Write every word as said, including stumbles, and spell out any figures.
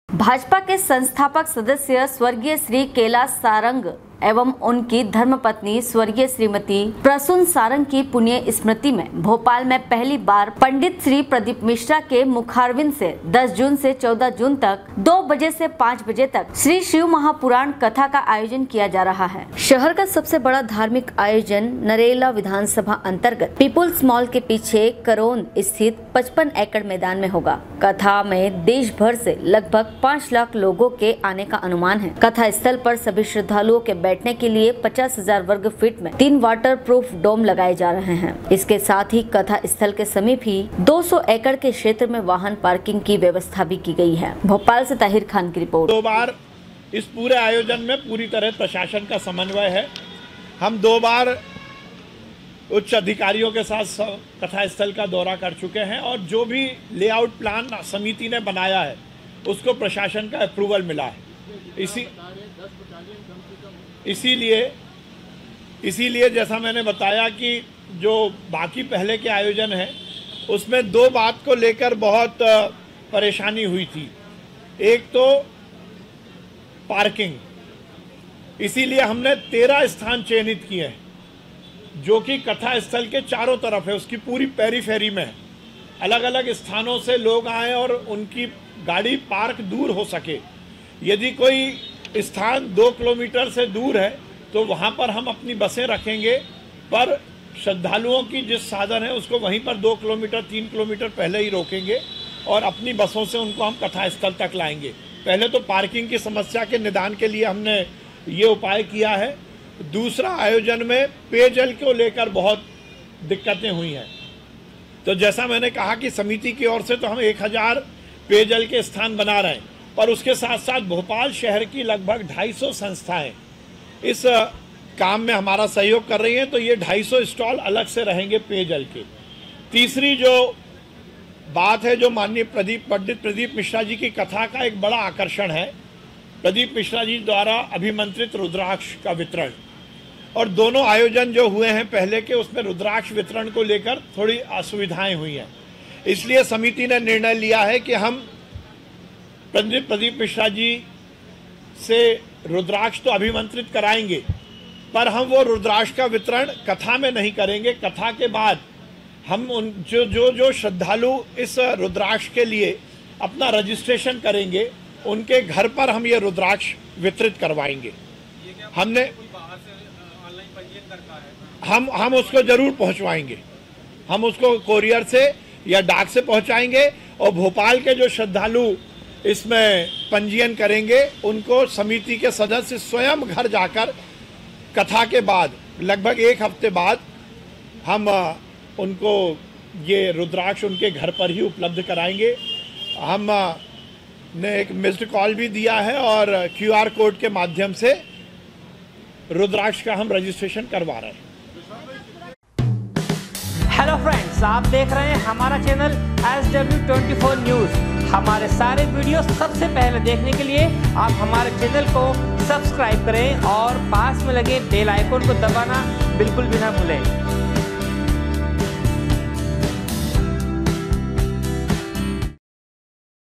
भाजपा के संस्थापक सदस्य स्वर्गीय श्री कैलाश सारंग एवं उनकी धर्मपत्नी स्वर्गीय श्रीमती प्रसून सारंग की पुण्य स्मृति में भोपाल में पहली बार पंडित श्री प्रदीप मिश्रा के मुखारविंद से दस जून से चौदह जून तक दो बजे से पाँच बजे तक श्री शिव महापुराण कथा का आयोजन किया जा रहा है। शहर का सबसे बड़ा धार्मिक आयोजन नरेला विधानसभा अंतर्गत पीपुल्स मॉल के पीछे करोन स्थित पचपन एकड़ मैदान में होगा। कथा में देश भर से लगभग पाँच लाख लोगों के आने का अनुमान है। कथा स्थल पर सभी श्रद्धालुओं के बैठने के लिए पचास हजार वर्ग फीट में तीन वाटर प्रूफ डोम लगाए जा रहे हैं। इसके साथ ही कथा स्थल के समीप ही दो सौ एकड़ के क्षेत्र में वाहन पार्किंग की व्यवस्था भी की गई है। भोपाल से ताहिर खान की रिपोर्ट। दो बार इस पूरे आयोजन में पूरी तरह प्रशासन का समन्वय है। हम दो बार उच्च अधिकारियों के साथ कथा स्थल का दौरा कर चुके हैं और जो भी लेआउट प्लान समिति ने बनाया है उसको प्रशासन का अप्रूवल मिला है। इसी इसीलिए इसीलिए जैसा मैंने बताया कि जो बाकी पहले के आयोजन हैं उसमें दो बात को लेकर बहुत परेशानी हुई थी। एक तो पार्किंग, इसीलिए हमने तेरह स्थान चयनित किए हैं जो कि कथा स्थल के चारों तरफ है, उसकी पूरी पेरीफेरी में है। अलग अलग स्थानों से लोग आए और उनकी गाड़ी पार्क दूर हो सके। यदि कोई स्थान दो किलोमीटर से दूर है तो वहाँ पर हम अपनी बसें रखेंगे, पर श्रद्धालुओं की जिस साधन है उसको वहीं पर दो किलोमीटर तीन किलोमीटर पहले ही रोकेंगे और अपनी बसों से उनको हम कथा स्थल तक लाएंगे। पहले तो पार्किंग की समस्या के निदान के लिए हमने ये उपाय किया है। दूसरा, आयोजन में पेयजल को लेकर बहुत दिक्कतें हुई हैं। तो जैसा मैंने कहा कि समिति की ओर से तो हम एक हज़ार पेयजल के स्थान बना रहे हैं, पर उसके साथ साथ भोपाल शहर की लगभग ढाई सौ संस्थाएं इस काम में हमारा सहयोग कर रही हैं। तो ये ढाई सौ स्टॉल अलग से रहेंगे पेयजल के। तीसरी जो बात है, जो माननीय प्रदीप पंडित प्रदीप मिश्रा जी की कथा का एक बड़ा आकर्षण है, प्रदीप मिश्रा जी द्वारा अभिमंत्रित रुद्राक्ष का वितरण। और दोनों आयोजन जो हुए हैं पहले के, उसमें रुद्राक्ष वितरण को लेकर थोड़ी असुविधाएं हुई हैं। इसलिए समिति ने निर्णय लिया है कि हम पंडित प्रदीप मिश्रा जी से रुद्राक्ष तो अभिमंत्रित कराएंगे, पर हम वो रुद्राक्ष का वितरण कथा में नहीं करेंगे। कथा के बाद हम उन जो जो जो श्रद्धालु इस रुद्राक्ष के लिए अपना रजिस्ट्रेशन करेंगे उनके घर पर हम ये रुद्राक्ष वितरित करवाएंगे। हमने हम हम उसको जरूर पहुंचवाएंगे। हम उसको कोरियर से या डाक से पहुंचाएंगे और भोपाल के जो श्रद्धालु इसमें पंजीयन करेंगे उनको समिति के सदस्य स्वयं घर जाकर कथा के बाद लगभग एक हफ्ते बाद हम उनको ये रुद्राक्ष उनके घर पर ही उपलब्ध कराएंगे। हम ने एक मिस्ड कॉल भी दिया है और क्यूआर कोड के माध्यम से रुद्राक्ष का हम रजिस्ट्रेशन करवा रहे हैं। हेलो फ्रेंड्स, आप देख रहे हैं हमारा channel S W twenty four news. हमारे सारे वीडियो सबसे पहले देखने के लिए आप हमारे चैनल को सब्सक्राइब करें और पास में लगे बेल आइकन को दबाना बिल्कुल भी ना भूलें।